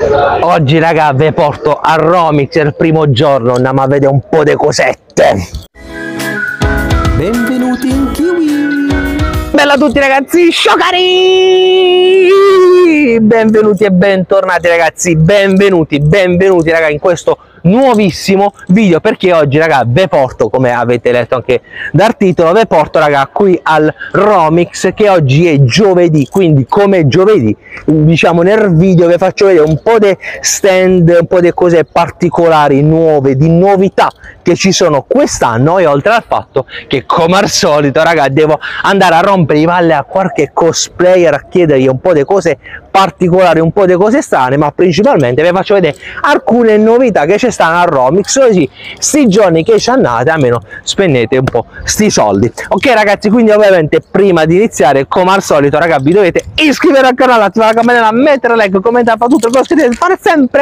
Oggi raga vi porto a Romix il primo giorno, andiamo a vedere un po' di cosette. Benvenuti in Kiwi. Bella a tutti ragazzi, sciocari! Benvenuti e bentornati ragazzi, benvenuti raga in questo nuovissimo video, perché oggi raga ve porto, come avete letto anche dal titolo, ve porto raga qui al Romix, che oggi è giovedì, quindi come giovedì diciamo nel video vi faccio vedere un po' di stand, un po' di cose particolari, nuove, di novità che ci sono quest'anno, e oltre al fatto che come al solito raga devo andare a rompere i palle a qualche cosplayer a chiedergli un po' di cose particolari, un po' di cose strane, ma principalmente vi faccio vedere alcune novità che ci stanno a Romix, così sti giorni che ci andate almeno spendete un po' sti soldi. Ok ragazzi, quindi ovviamente prima di iniziare come al solito raga vi dovete iscrivere al canale, attivare la campanella, mettere like, commentare, fare tutto quello che dovete fare sempre.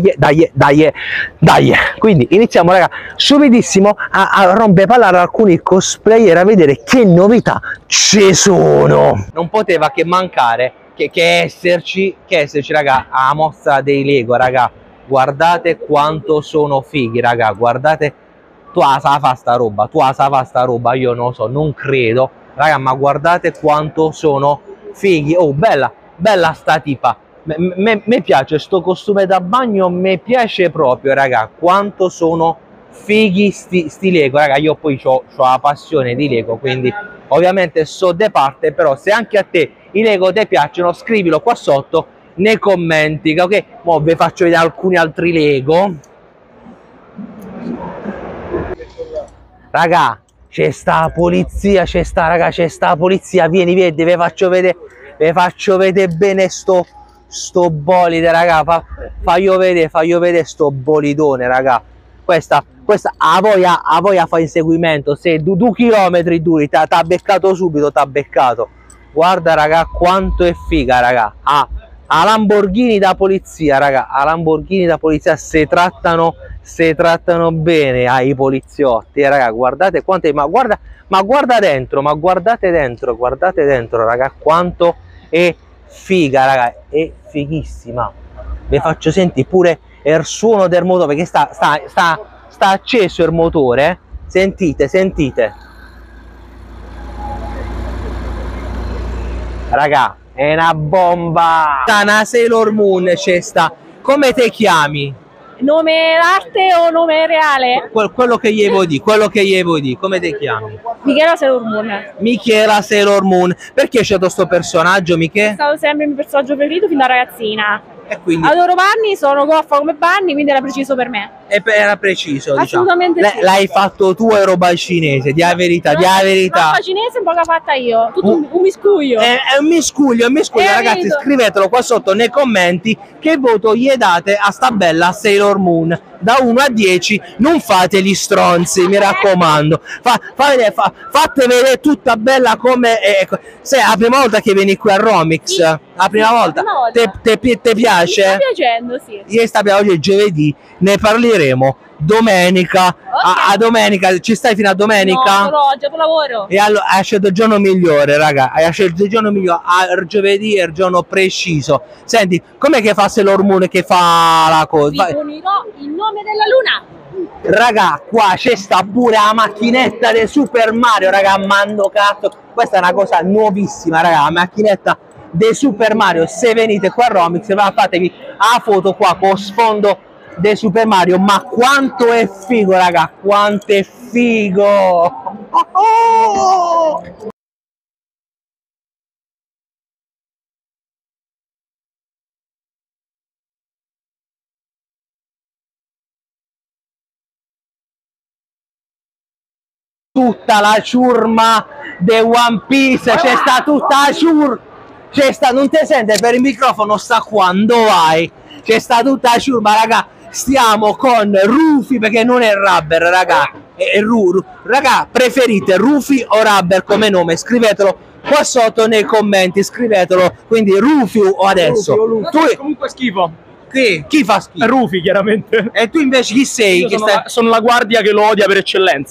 Dai, quindi iniziamo raga subitissimo a rompere parlare alcuni cosplayer, a vedere che novità ci sono. Non poteva che mancare che esserci raga a mostra dei Lego raga. Guardate quanto sono fighi raga, guardate, tu la sa fa sta roba, io non lo so, non credo raga, ma guardate quanto sono fighi. Oh bella sta tipa, mi piace sto costume da bagno, mi piace proprio raga, quanto sono fighi sti Lego raga. Io poi ho la passione di Lego, quindi ovviamente so de parte, però se anche a te i Lego ti piacciono scrivilo qua sotto nei commenti, ok? Mo vi faccio vedere alcuni altri Lego raga. C'è sta polizia, c'è sta polizia, vieni vedi, vi faccio vedere bene sto bolide raga, faglio vedere sto bolidone raga. Questa a voglia fa inseguimento, se 2 chilometri duri t'ha beccato subito, t'ha beccato. Guarda raga quanto è figa raga, a Lamborghini da polizia raga, a Lamborghini da polizia, se trattano bene ai poliziotti raga. Guardate quanto è, ma guarda dentro, guardate dentro raga quanto è figa raga, è fighissima. Vi faccio sentire pure il suono del motore, perché sta acceso il motore, sentite raga, è una bomba. Una Sailor Moon c'è sta. Come te chiami? Nome d'arte o nome reale? Quello che gli vuoi dire, come te chiami? Michela Sailor Moon. Michela Sailor Moon. Perché hai scelto questo personaggio, Michele? È stato sempre il mio personaggio preferito fin da ragazzina. E quindi adoro Bunny, sono goffa come Bunny, quindi era preciso per me. Era preciso, assolutamente diciamo. Sì. L'hai fatto tu, è roba cinese, di la verità, roba cinese un po' che fatta io, tutto un miscuglio. È un miscuglio, ragazzi, scrivetelo qua sotto nei commenti che voto gli date a sta bella Sailor Moon. Da 1 a 10, non fate gli stronzi, mi raccomando. Fate vedere tutta bella come... se è la prima volta che vieni qui a Romix, sì, la prima volta. Te piace? Mi sta piacendo, sì. Oggi è giovedì, ne parleremo domenica. Okay. A domenica, ci stai fino a domenica? No, oggi dopo lavoro. E allora hai scelto il giorno migliore raga, hai scelto il giorno migliore, il giovedì è il giorno preciso. Senti, com'è che fa Sailor Moon che fa la cosa? Vi unirò il nome della luna. Raga, qua c'è sta pure la macchinetta del Super Mario raga, mando cazzo, questa è una cosa nuovissima raga, la macchinetta del Super Mario. Se venite qua a Romix fatevi la foto qua con sfondo del Super Mario, ma quanto è figo raga, quanto è figo. Tutta la ciurma di One Piece, c'è sta tutta la ciurma, c'è sta, non ti sente per il microfono, sta quando vai, c'è sta tutta la ciurma raga. Stiamo con Rufy, perché non è Rubber raga, raga, preferite Rufy o Rubber come nome? Scrivetelo qua sotto nei commenti, scrivetelo. Quindi Rufy o adesso Tu comunque schifo. Chi fa schifo? Rufy chiaramente. E tu invece chi sei? Sono la guardia che lo odia per eccellenza.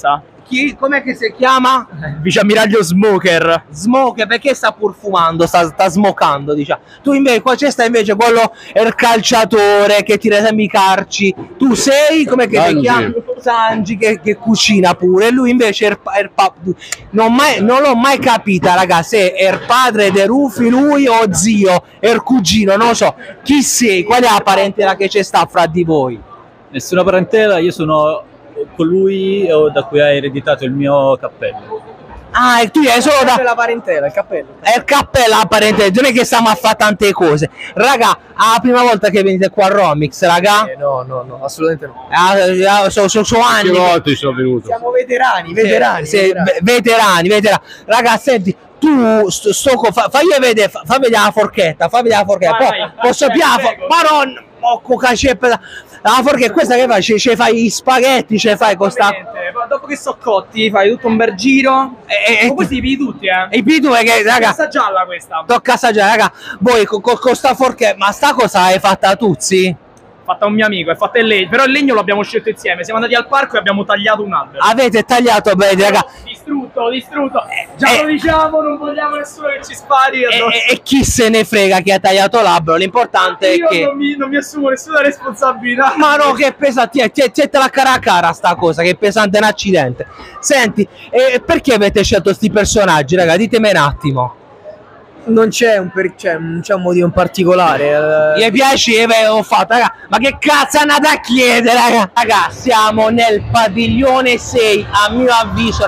Chi? Com'è che si chiama? Viceammiraglio Smoker. Smoke, perché sta pur fumando, sta smocando, diciamo. Tu invece, qua c'è sta invece quello è il calciatore che tira sempre i calci. Tu sei, come che ti chiami? Sanji che cucina pure. Lui invece è il non l'ho mai capita, raga, se è il padre di Rufy lui o zio, è il cugino, non lo so. Chi sei? Qual è la parentela che c'è sta fra di voi? Nessuna parentela, io sono colui da cui hai ereditato il mio cappello. Ah, e tu hai solo da... la parentela, il cappello. È il cappello apparentemente, non è che stiamo a fare tante cose. Raga, la prima volta che venite qua a Romix, raga? No, assolutamente no. Sono anni. volte ci sono venuto. Siamo veterani. Veterani. Raga, senti, tu fagli vedere, fa vedere la forchetta, Vai, posso piare, Maron, la forchetta, questa che fai? Ci fai gli spaghetti, ci fai con sta... Dopo che sono cotti, fai tutto un bel giro. E Questi li pidi tutti, E i più è che, raga, Questa gialla questa. tocca assaggiare, raga. Voi con sta forchetta, ma sta cosa l'hai fatta Tuzzi? Fatta un mio amico, è fatta in legno. Però il legno lo abbiamo scelto insieme. Siamo andati al parco e abbiamo tagliato un albero. Avete tagliato bene, raga. Distrutto. Già lo diciamo, non vogliamo nessuno che ci spari. E chi se ne frega chi ha tagliato l'albero, l'importante è Io che... non mi assumo nessuna responsabilità. Ma no, che pesante, te la cara a cara sta cosa, che pesante è un accidente. Senti, perché avete scelto sti personaggi, raga? Ditemi un attimo. Non c'è un motivo in particolare. Gli piaceva, ho fatto, raga, ma che cazzo andate a chiedere, raga? Raga, siamo nel padiglione 6, a mio avviso,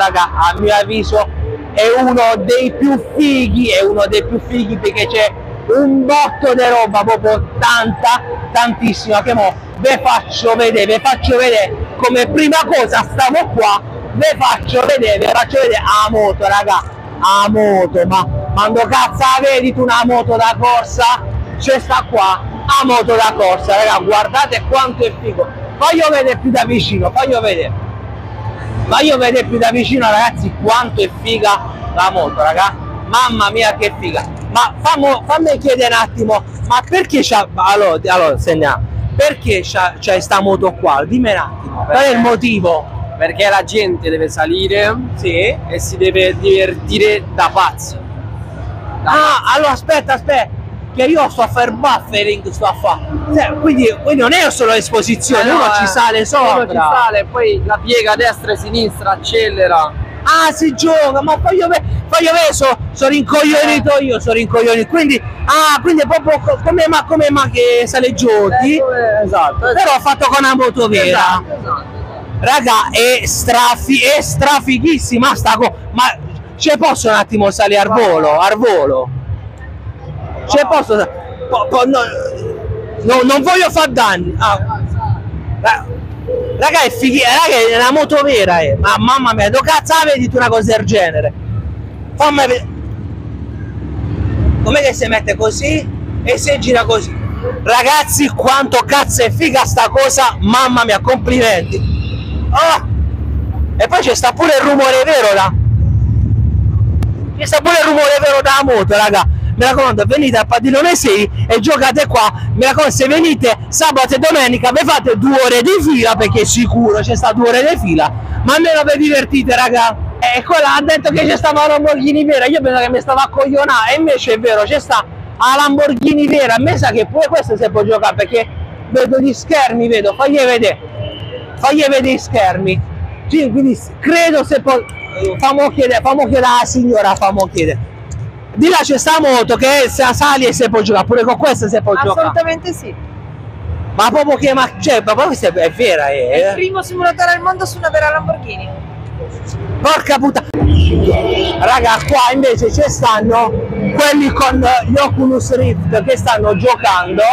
è uno dei più fighi perché c'è un botto di roba, proprio tantissima, che mo vi faccio vedere come prima cosa stavo qua, vi faccio vedere a moto, raga, a moto, ma quando cazzo vedi tu una moto da corsa? C'è sta qua, a moto da corsa, raga, guardate quanto è figo. Voglio vedere più da vicino, ragazzi, quanto è figa la moto, raga. Mamma mia che figa. Ma fammi chiedere un attimo, ma perché c'ha... Allora, segna, perché c'hai sta moto qua? Dimmi un attimo, qual è il motivo? Perché la gente deve salire, Sì? e si deve divertire da pazzi. Allora aspetta, che io sto a fare buffering, quindi non è solo esposizione, uno ci sale sopra. Uno ci sale, poi la piega a destra e sinistra, accelera. Ah, si gioca, ma voglio vedere, sono rincoglionito io, quindi è proprio come ma che sale giochi, Esatto. però fatto con una moto vera. Esatto. Raga, è strafighissima sta cosa, ma ci posso un attimo salire al volo? Ci posso non voglio far danni. Raga, è raga, è una moto vera, ma mamma mia, dove cazzo vedi tu una cosa del genere? Fammi vedere. Com'è che si mette così e si gira così? Ragazzi, quanto cazzo è figa sta cosa, mamma mia, complimenti. E poi c'è sta pure il rumore vero da... della moto, raga. Mi raccomando, venite al padiglione 6 e giocate qua. Mi raccomando, se venite sabato e domenica vi fate 2 ore di fila, perché sicuro c'è sta 2 ore di fila, ma almeno vi divertite, raga. E quella ha detto che c'è stava la Lamborghini vera, io penso che mi stava a coglionare, e invece è vero, c'è sta la Lamborghini vera. A me sa che pure questa si può giocare, perché vedo gli schermi, fagli vedere gli schermi. Sì, quindi credo se può... Famo chiedere alla signora, di là c'è sta moto che se la sali e se può giocare, pure con questa si può giocare. Assolutamente sì. Ma proprio che ma questa è vera, È il primo simulatore al mondo su una vera Lamborghini. Porca puttana. Raga, qua invece ci stanno quelli con gli Oculus Rift che stanno giocando.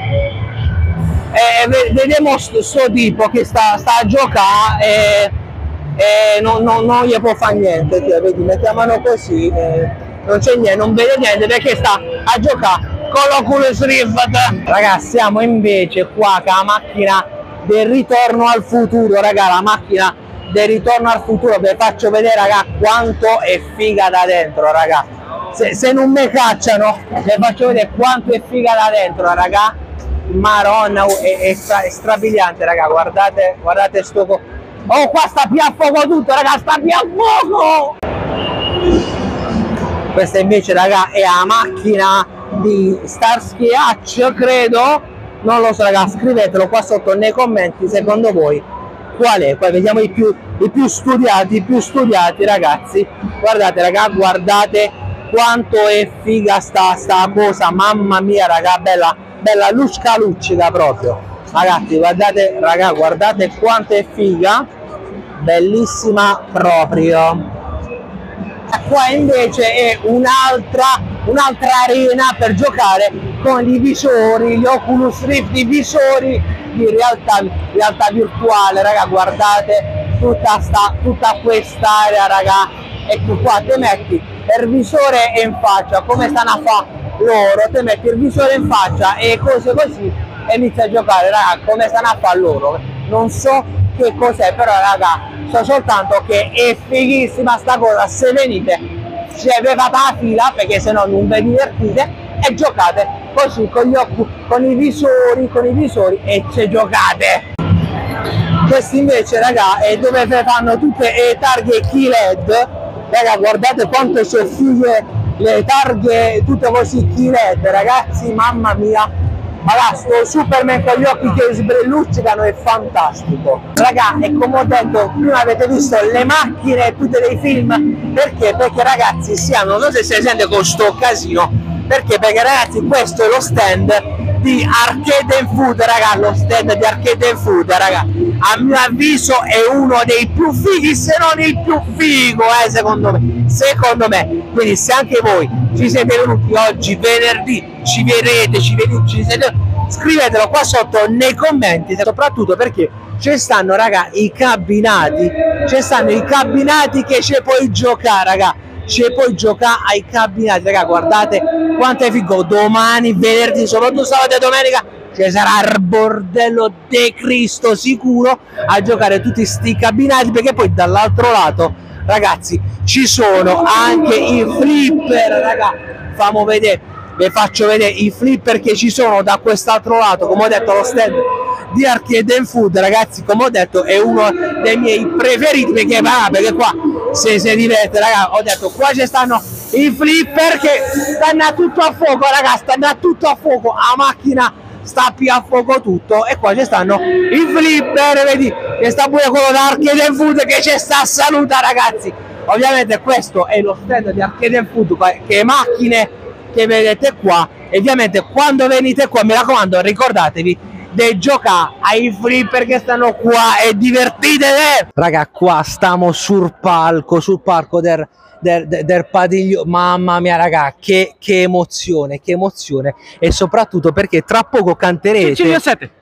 Vediamo sto tipo che sta a giocare e non gli può fare niente, vedi, mettiamolo così, non c'è niente, non vede niente perché sta a giocare con l'Oculus Rift. Ragazzi, siamo invece qua con la macchina del ritorno al futuro, raga, la macchina del ritorno al futuro. Vi faccio vedere, raga, quanto è figa da dentro, raga. Se non mi cacciano, vi faccio vedere quanto è figa da dentro, raga. Maronna, è strabiliante, raga. Guardate Oh, qua sta più a fuoco tutto, raga, sta più a fuoco! Questa invece, raga, è la macchina di Starsky Hutch, credo. Non lo so, raga, scrivetelo qua sotto nei commenti, secondo voi qual è? Poi vediamo i più studiati, ragazzi. Guardate, raga, guardate quanto è figa sta cosa, mamma mia, raga, bella luccica proprio. Ragazzi, guardate, raga, guardate quanto è figa, bellissima proprio. Qua invece è un'altra arena per giocare con i visori, gli Oculus Rift, i visori di realtà virtuale, raga, guardate tutta quest'area, raga. Ecco qua, te metti il visore in faccia, come stanno a fare loro, te metti il visore in faccia e cose così e inizi a giocare, raga, come stanno a fare loro. Non so che cos'è, però, raga, so soltanto che è fighissima sta cosa. Se venite, se avete la fila, perché se no non vi divertite, e giocate così con i visori e ci giocate. Questi invece, raga, è dove fanno tutte le targhe key LED. Raga, guardate quanto sono fighe le targhe, tutte così key LED, ragazzi, mamma mia. Raga, sto Superman con gli occhi che sbrilluccicano è fantastico. Raga, e come ho detto, prima avete visto le macchine tutte dei film. Perché? Perché, ragazzi, non so se si sente con sto casino. Perché? Perché, ragazzi, questo è lo stand di Arcade & Food, raga, lo stand di Arcade & Food, raga, a mio avviso è uno dei più fighi, se non il più figo, secondo me. Quindi se anche voi ci siete venuti oggi venerdì, ci vedete, scrivetelo qua sotto nei commenti, soprattutto perché ci stanno, raga, i cabinati che ci puoi giocare, raga. Ci puoi giocare ai cabinati, raga, guardate quanto è figo. Domani, venerdì, soprattutto sabato e domenica, ci sarà il bordello de Cristo sicuro a giocare tutti sti cabinati, perché poi dall'altro lato, ragazzi, ci sono anche i flipper, raga. Fammo vedere, vi faccio vedere i flipper che ci sono da quest'altro lato. Come ho detto, lo stand di Arcade & Food, ragazzi, come ho detto, è uno dei miei preferiti, perché qua se si diverte, raga. Ho detto, qua ci stanno i flipper che stanno a tutto a fuoco, raga, stanno a tutto a fuoco, la macchina sta più a fuoco tutto, e qua ci stanno i flipper, vedi, che sta pure quello da Arcade & Food che ci sta a saluta, ragazzi. Ovviamente questo è lo stand di Arcade & Food, che macchine che vedete qua. E ovviamente quando venite qua, mi raccomando, ricordatevi di giocare ai flipper che stanno qua e divertitevi. Raga, qua stiamo sul palco del padiglio, mamma mia, raga, che emozione, e soprattutto perché tra poco canterete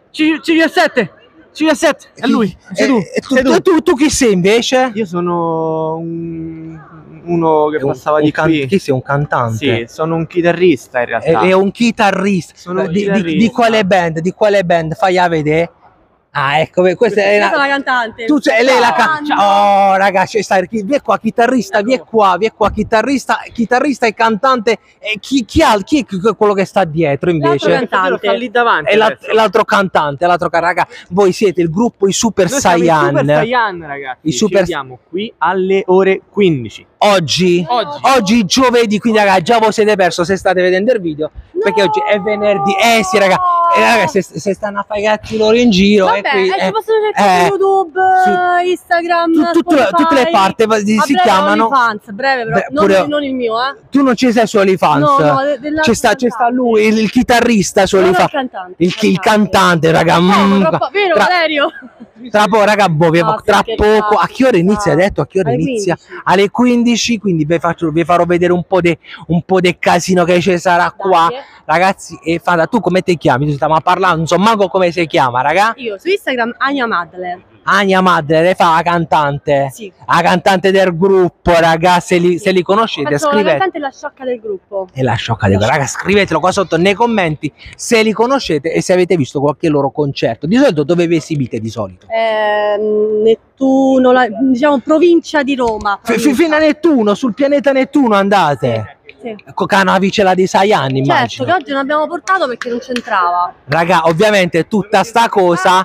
CV7, è lui, sei tu. Tu chi sei invece? Io sono uno che passava di qui. Chi sei, un cantante? Sì, sono un chitarrista in realtà. È un chitarrista. Sono un di chitarrista. Di quale band? Fai a vedere. Ah, ecco, questa è la cantante. Tu sei lei la cantante. Oh, ragazzi, vi è qua chitarrista, vi è qua chitarrista e cantante. E chi è quello che sta dietro invece? L'altro cantante. Sta lì davanti. E l'altro cantante, raga, voi siete il gruppo i Super Saiyan. Super Saiyan, ragazzi. Ci vediamo qui alle ore 15. Oggi giovedì, quindi, raga, già voi siete perso se state vedendo il video, perché oggi è venerdì. Sì, raga, se stanno a fare i gatti loro in giro. Vabbè, ci possono cercare su YouTube, Instagram, tutte le parti si chiamano OnlyFans, breve però, non il mio, Tu non ci sei su OnlyFans? No, c'è sta lui, il chitarrista su OnlyFans, il cantante, raga. Vero, Valerio? Tra poco, raga, tra poco. A che ora inizia? Detto a che ora alle inizia? 15. Alle 15, quindi vi farò vedere un po' di casino che ci sarà qua, ragazzi. E tu come ti chiami? Tu stiamo parlando, non so manco come si chiama, raga. Io su Instagram Ania Madler. Ania Madre, lei fa la cantante? Sì. La cantante del gruppo, raga, se li conoscete, Faccio scrivete. la cantante e la sciocca del gruppo. E la sciocca del gruppo, raga, scrivetelo qua sotto nei commenti se li conoscete e se avete visto qualche loro concerto. Di solito dove vi esibite di solito? Nettuno, diciamo provincia di Roma. Fino a Nettuno, sul pianeta Nettuno andate? Sì. Con la vicella di 6 anni, immagino. Certo, che oggi non abbiamo portato perché non c'entrava. Raga, ovviamente tutta sta cosa... Aspetta,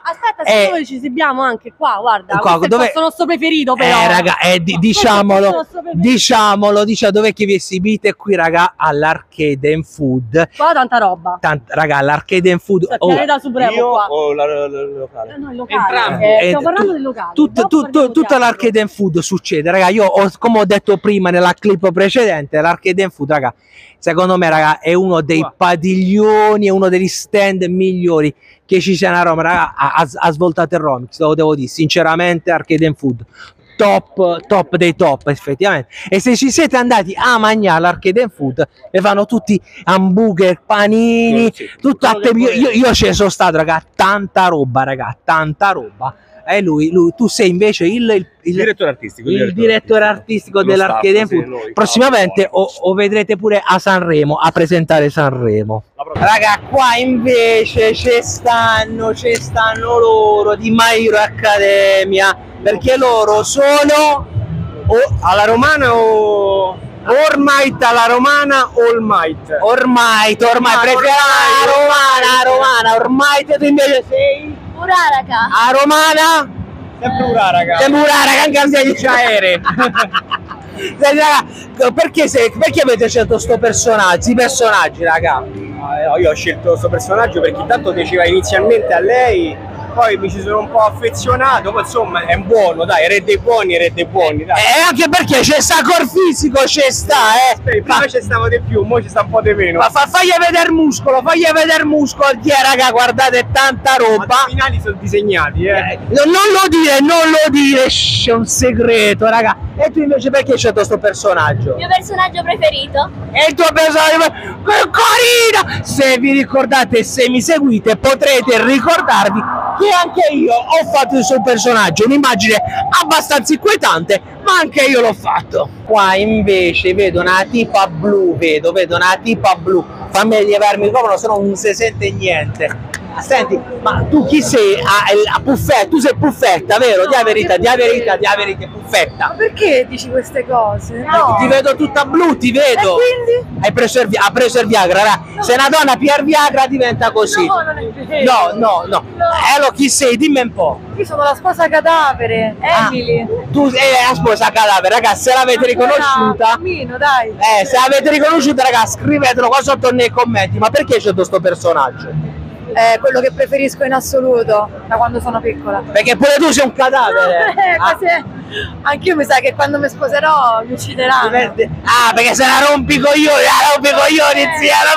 Noi ci esibiamo anche qua, guarda. Qua, Questo è il posto nostro preferito, però. Raga, diciamolo, dove che vi esibite qui, raga, all'Arcade and Food. Qua tanta roba. Raga, all'Arcade and Food. Pianeta Supremo qua. o il locale? No, il locale. Stiamo parlando del locale. Tutta l'Arcade and Food succede, raga. Io, come ho detto prima nella clip precedente, l'Arcade and Food, raga, secondo me, raga, è uno dei padiglioni, è uno degli stand migliori che ci sia a Roma, raga. Ha svoltato il Romix, lo devo dire, sinceramente. Arcade and Food top dei top, effettivamente. E se ci siete andati a mangiare all'Arcade and Food, e fanno tutti hamburger, panini, tutto a te. Io ci sono stato, raga, tanta roba, raga, tanta roba. E lui, tu sei invece il direttore artistico. Il direttore artistico dell'Arcade and Food. Prossimamente o vedrete pure a Sanremo a presentare Sanremo. Raga, qua invece ci stanno loro di My Hero Academia, perché loro sono alla romana o Ormight alla romana o All Might? Ormai preferisco la romana, ormai tu invece sei Uraraca. a romana? Sempre Uraraca. Anche se aerei. Senti, raga, perché avete scelto sto personaggio? I personaggi, raga? Io ho scelto questo personaggio perché intanto piaceva inizialmente a lei, poi mi ci sono un po' affezionato, ma insomma è buono, dai, re dei buoni, dai. E anche perché c'è sta col fisico, c'è sta, Prima ci stavo di più, ora ci sta un po' di meno. Ma fagli vedere muscolo, raga, guardate, tanta roba. I finali sono disegnati, Non lo dire, è un segreto, raga. E tu invece perché hai scelto sto personaggio? Il mio personaggio preferito? E il tuo personaggio, che carina! Se vi ricordate, se mi seguite, potrete ricordarvi che anche io ho fatto il suo personaggio, un'immagine abbastanza inquietante, ma anche io l'ho fatto. Qua invece vedo una tipa blu, fammi llevare il microfono, se no non si sente niente. Senti, ma tu chi sei? A Puffetta, tu sei Puffetta, vero? Di la verità, Puffetta. Ma perché dici queste cose? No. Ti vedo tutta blu, ti vedo. E quindi? Ha preso il Viagra, raga. No. Se una donna pia il Viagra diventa così. No, non è vero. No. Allora chi sei? Dimmi un po'. Io sono la sposa cadavere, Emily. Tu sei la sposa cadavere, raga, se l'avete riconosciuta. Cammino, dai. Se l'avete riconosciuta, raga, scrivetelo qua sotto nei commenti. Ma perché hai scelto sto personaggio? È quello che preferisco in assoluto da quando sono piccola. Perché pure tu sei un cadavere. Anch'io mi sa che quando mi sposerò mi uccideranno. Perché se la rompi coglioni,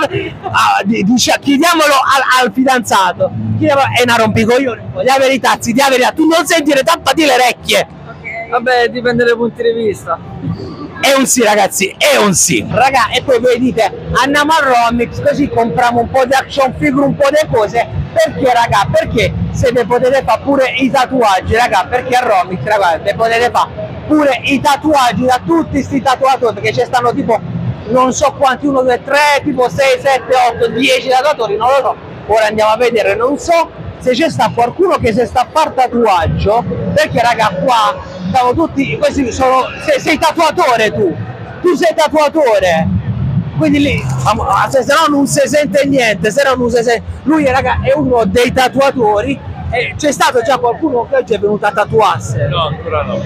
zia. Chiediamolo al fidanzato. È una rompicoglioni. La verità, tu non sentire, tappati le orecchie. Okay. Vabbè, dipende dai punti di vista. È un sì, ragazzi, è un sì. Raga, e poi voi dite andiamo a Romix così compriamo un po' di action figure, un po' di cose. Perché, raga? Perché se ne potete fare pure i tatuaggi, raga? Perché a Romix, raga, ne potete fare pure i tatuaggi da tutti sti tatuatori, perché ci stanno tipo non so quanti, 1, 2, 3, tipo 6, 7, 8, 10 tatuatori, non lo so. Ora andiamo a vedere, non so se c'è sta qualcuno che si sta a far tatuaggio, perché raga qua siamo tutti, questi sono, sei tatuatore tu sei tatuatore, quindi lì, se no non si sente niente, lui raga è uno dei tatuatori, e c'è stato già qualcuno che oggi è venuto a tatuarsi? No, ancora no.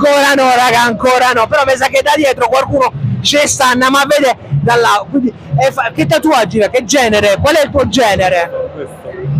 Ancora no, però mi sa che da dietro qualcuno ci sta, andiamo a vedere da là, quindi, che tatuaggi, che genere, qual è il tuo genere? Questo.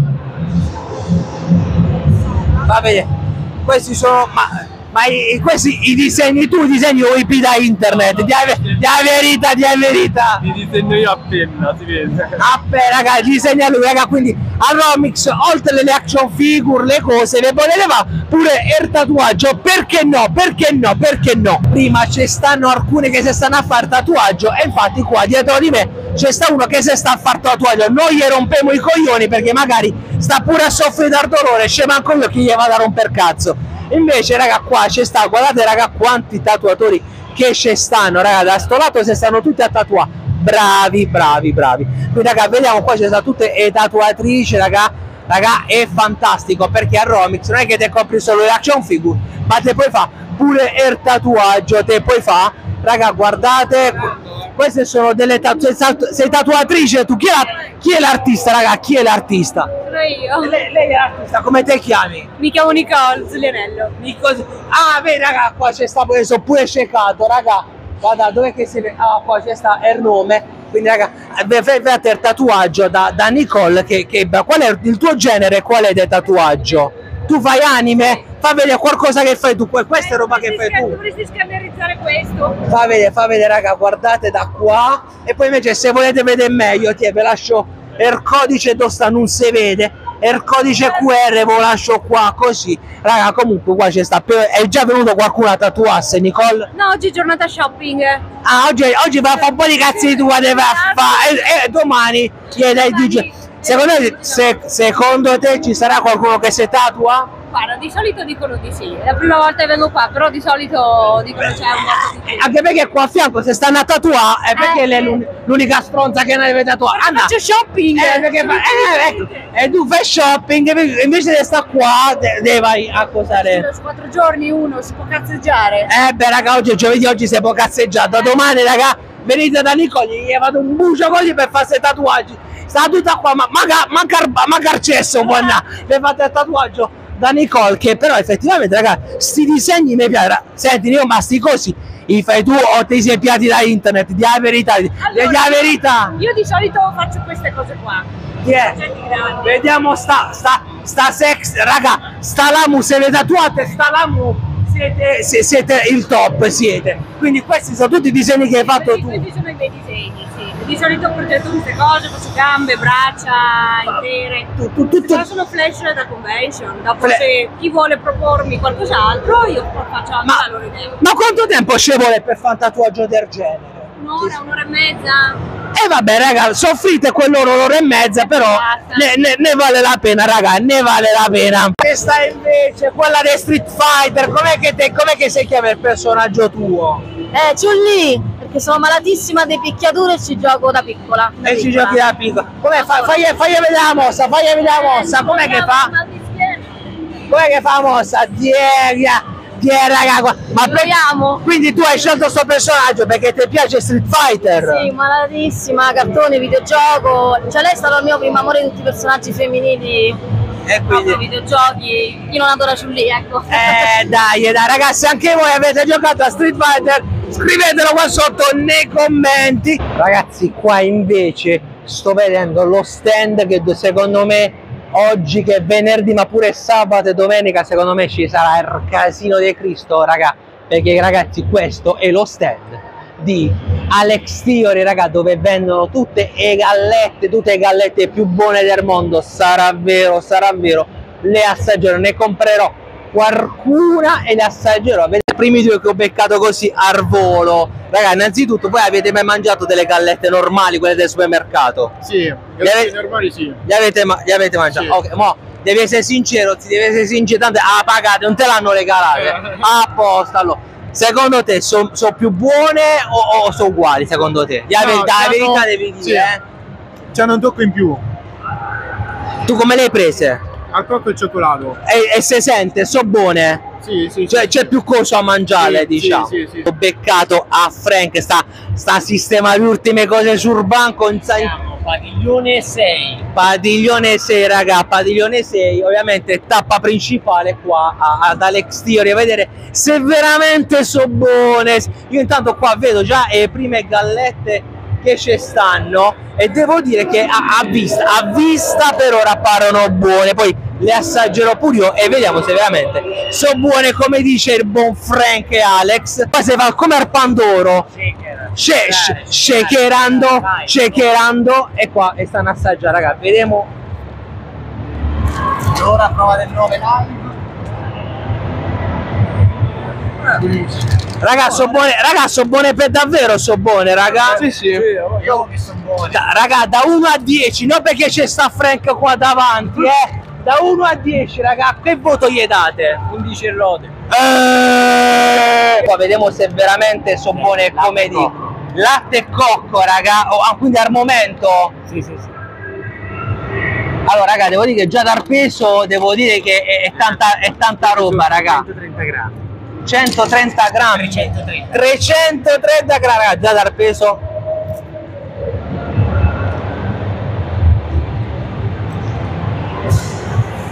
Va bene, questi sono, questi i disegni o i da internet? Di verità. Li disegno io a penna, si vede. Raga, disegna lui, raga, quindi a Romix, oltre le action figure, le cose, le potete fare pure il tatuaggio, perché no? Prima ci stanno alcuni che si stanno a fare tatuaggio, e infatti qua dietro di me c'è sta uno che si sta a fare tatuaggio, noi gli rompiamo i coglioni perché magari sta pure a soffrire dal dolore, c'è manco io che gli vado a romper cazzo. Invece raga qua c'è sta, guardate raga quanti tatuatori che ci stanno, raga, da sto lato si stanno tutti a tatuare, bravi. Quindi raga vediamo, qua ci stanno tutte le tatuatrici, raga, è fantastico, perché a Romix non è che te compri solo le action figure, ma te puoi fare pure il tatuaggio, raga, guardate, queste sono delle sei tatuatrici tu, chi è l'artista, raga, chi è l'artista? io. Lei è l'artista, come te chiami? Mi chiamo Nicole Zulianello. Ah, vedi raga, qua c'è sta, sono pure ciecato, raga. Guarda, dov'è che si vede? Ah, qua c'è sta il nome. Quindi raga, vedete il tatuaggio da Nicole, qual è il tuo genere, qual è del tatuaggio? Tu fai anime? Fa vedere qualcosa che fai tu, questa è roba che fai tu. Dovresti scannerizzare questo. Fa vedere raga, guardate da qua. E poi invece se volete vedere meglio, ve lascio il codice dove sta, non si vede. E il codice QR ve lo lascio qua, così. Raga, comunque qua c'è sta. È già venuto qualcuno a tatuarsi, Nicole? No, oggi è giornata shopping. Ah, oggi va a fare un po' di cazzi tua, deve fare. E domani chiede ai DJ. Secondo te ci sarà qualcuno che si tatua? Guarda, di solito dicono di sì. È la prima volta che vengo qua, però di solito dicono c'è un botto di sì. Anche perché qua a fianco se stanno a tatuare è perché lei è l'unica stronza che non deve tatuare. Anna, faccio shopping! E tu fai shopping, invece di stare qua, devi vai a cosare. Su 4 giorni uno si può cazzeggiare. Beh raga, oggi è giovedì, oggi si può cazzeggiare. Da domani raga, venite da Nicole, gli vado un bucio così per farsi i tatuaggi. Sta tutta qua, ma manca cesso, buona. Le fate il tatuaggio da Nicole, che però effettivamente raga, sti disegni mi piacciono. Senti, io ma sti cosi li fai tu o ti sei piati da internet? Di la verità, Allora, la verità. Io di solito faccio queste cose qua. Vediamo sta sex, raga, sta lamu, se le tatuate, sta lamu, siete il top, siete. Quindi questi sono tutti i disegni che hai fatto tu. Questi sono i miei disegni, sì. Di solito progetto queste cose, faccio gambe, braccia intere. Però sono flash da convention. Dopo se chi vuole propormi qualcos'altro, io faccio anche la loro idea. Ma quanto tempo ci vuole per fare un tatuaggio del genere? Un'ora e mezza. E vabbè raga, soffrite quell'ora e mezza, però ne vale la pena raga, ne vale la pena. Questa invece, quella di Street Fighter, com'è che si chiama il personaggio tuo? Chun-Li, perché sono malatissima di picchiature e ci gioco da piccola. E ci giochi da piccola. Com'è? Fagli vedere la mossa, com'è che fa? Com'è che fa la mossa? Raga, ma proviamo. Quindi tu hai scelto questo personaggio perché ti piace Street Fighter? Sì, malatissima, cartoni, videogioco. Cioè lei è stato il mio primo amore di tutti i personaggi femminili. E quindi videogiochi, chi non adora Chun-Li, ecco. Dai ragazzi, anche voi avete giocato a Street Fighter? Scrivetelo qua sotto nei commenti. Ragazzi, qua invece sto vedendo lo stand che secondo me oggi, che è venerdì ma pure sabato e domenica, secondo me ci sarà il casino di Cristo, raga, perché ragazzi questo è lo stand di Alex Theory, raga, dove vendono tutte le gallette più buone del mondo. Sarà vero, le assaggerò, ne comprerò qualcuna e le assaggerò. Vedete i primi due che ho beccato così al volo. Raga, innanzitutto, voi avete mai mangiato delle gallette normali, quelle del supermercato? Sì, gallette normali sì. Le avete mangiate? Sì. Ok, mo devi essere sincero, tanto pagate, non te l'hanno regalate. Apposta, allora. Secondo te sono più buone o sono uguali, secondo te? La verità devi dire, sì. C'hanno un tocco in più. Tu come le hai prese? Al cocco e cioccolato. E si sente, sono buone? Sì. Cioè c'è più coso a mangiare, sì, diciamo. Sì. Ho beccato a Frank, sta a sistemare le ultime cose sul banco. Padiglione 6. Padiglione 6, raga, padiglione 6, ovviamente tappa principale qua ad Alex Theory, a vedere se veramente sono buone. Io intanto qua vedo già le prime gallette che ci stanno e devo dire che a vista per ora parono buone, poi le assaggerò pure io e vediamo se veramente sono buone come dice il buon Frank e Alex. Poi si fa come al Pandoro, shakerando e qua e stanno a assaggiare, raga, vediamo. Ora prova del 9 live. Raga, sono buone per davvero, raga. Sì. Io che sono buone. Raga, da 1 a 10, non perché c'è sta Frank qua davanti, da 1 a 10, raga, che voto gli date? 11 e lode. Qua vediamo se veramente sono buone come di latte e cocco, raga. Quindi al momento? Sì. Allora, raga, devo dire che già dal peso, devo dire che è tanta roba, raga. 130 grammi. 130 grammi. 330 grammi, raga, già dal peso.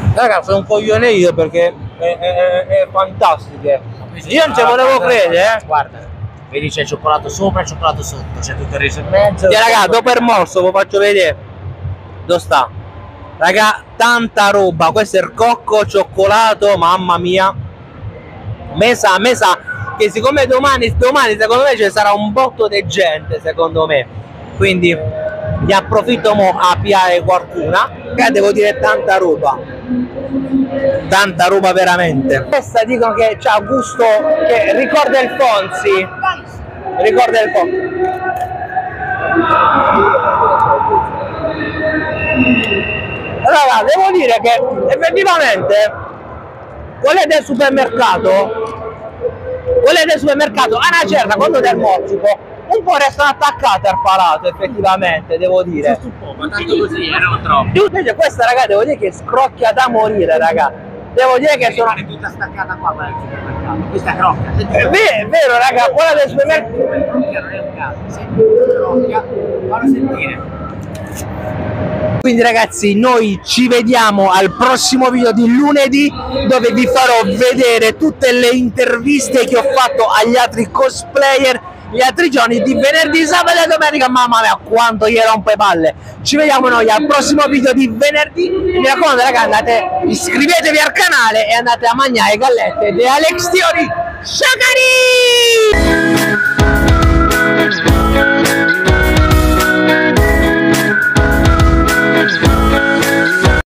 Raga, sono un coglione io perché è fantastico. Io non ci volevo credere, Guarda, vedi c'è il cioccolato sopra e il cioccolato sotto, c'è tutto il riso in mezzo. raga, dopo il morso vi faccio vedere. Dove sta? Raga, tanta roba. Questo è il cocco cioccolato, mamma mia. Me sa che siccome domani secondo me ci sarà un botto di gente, secondo me. Quindi ne approfitto mo a piare qualcuna. Raga, devo dire tanta roba veramente. Questa dicono che c'ha gusto che ricorda il Fonzi. Ricorda il Fonzi. Allora, devo dire che effettivamente quelle del supermercato a una certa, quando del mozzico un po' restano attaccate al palato, effettivamente, devo dire. Giusto un po', ma tanto così erano troppo. Invece questa, raga, devo dire che scrocchia da morire, raga. Devo dire che sono... È tutta staccata qua, quella del supermercato. Questa è crocca. È vero, raga, quella del supermercato... Crocca non è un caso. Senti, crocca, fallo sentire. Quindi ragazzi, noi ci vediamo al prossimo video di lunedì, dove vi farò vedere tutte le interviste che ho fatto agli altri cosplayer gli altri giorni di venerdì, sabato e domenica. Mamma mia, quanto gli rompe palle. Ci vediamo noi al prossimo video di venerdì e mi raccomando, raga, andate, iscrivetevi al canale e andate a mangiare gallette di Alex Theory. Shakari!